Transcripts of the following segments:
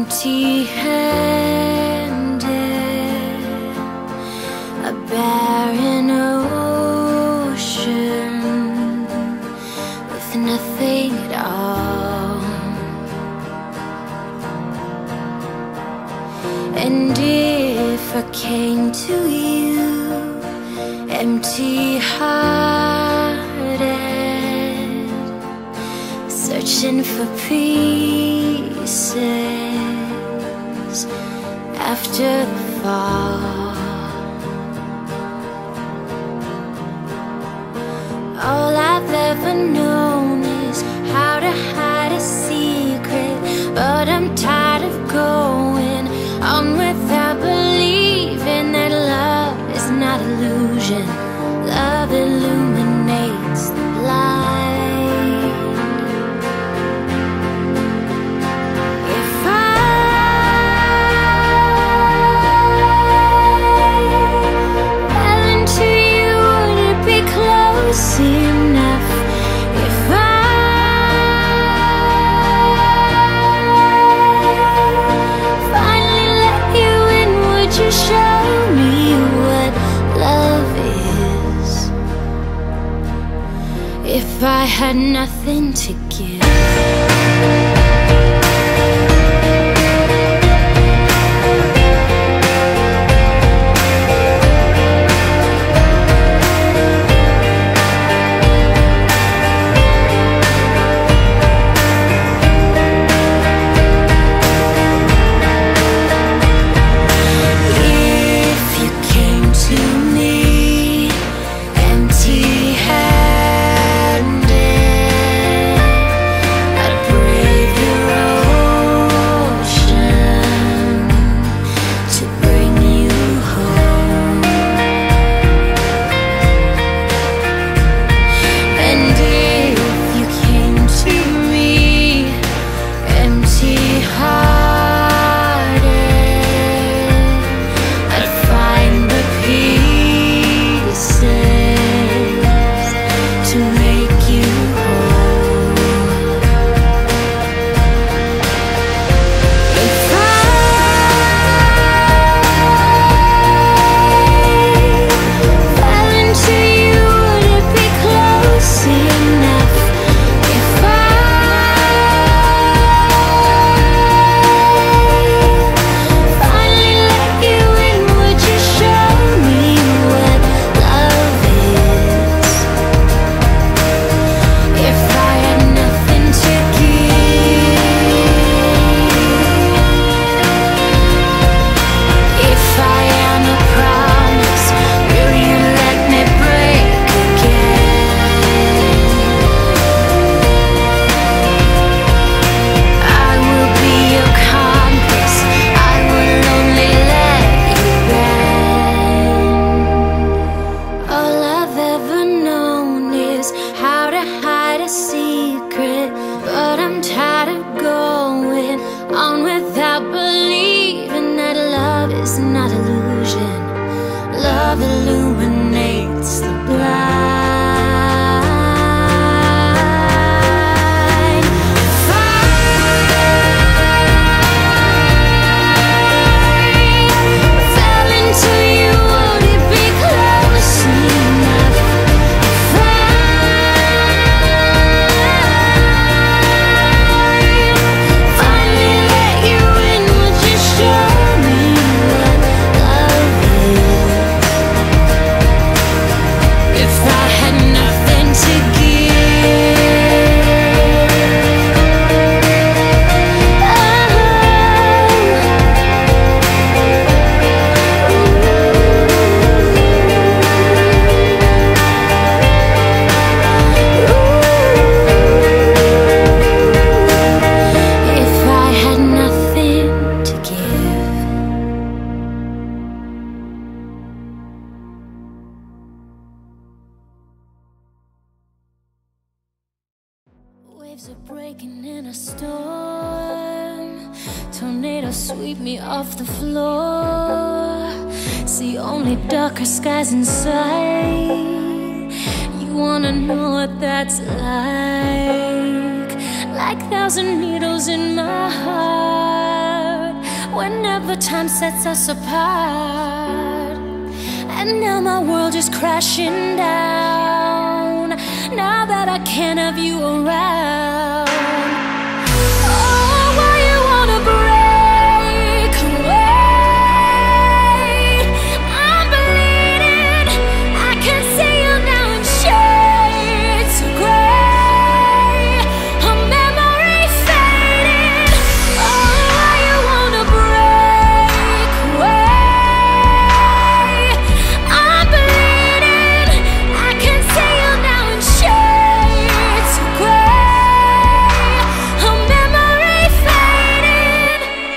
empty-handed, a barren ocean with nothing at all. And if I came to you empty-hearted, searching for pieces after the fall, all I've ever known is how to hide a secret. But I'm tired of going on without believing that love is not illusion. Love illuminates the blind. If I fell into you, would it be close enough? If I finally let you in, would you show me what love is? If I had nothing to give, if you came to me empty-handed, I'd brave your ocean to bring you home. And if you came to me empty-hearted, I'd find the pieces to make you whole. If I fell into you, would it be close enough? If I finally let you in, would you show me what love is? If I had nothing to give, if I am a promise, will you let me break again? I will be your compass, I will only let you bend. All I've ever known is how to hide a secret. But I'm tired of going on without believing that love is not illusion. Love illuminates the blind. If I fell into you, would it be close enough? If I finally let you in, would you show me what love is? If I had nothing to if I had nothing to give. Waves are breaking in a storm, tornadoes sweep me off the floor. See only darker skies inside. You wanna know what that's like thousand needles in my heart. whenever time sets us apart. And now my world is crashing down, now that I can't have you around. Oh, why you wanna break away? I'm bleeding, I can see you now in shades of gray. A memory fading. Oh, why you wanna break away? I'm bleeding, I can see you now in shades of gray. A memory fading.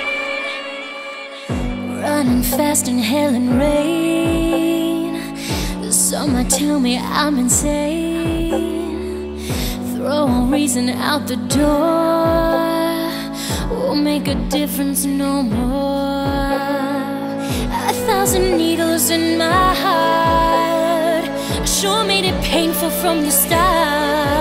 Running fast in hell and rain, some might tell me I'm insane. Throw all reason out the door, won't make a difference no more. 1,000 needles in my heart sure made it painful from the start.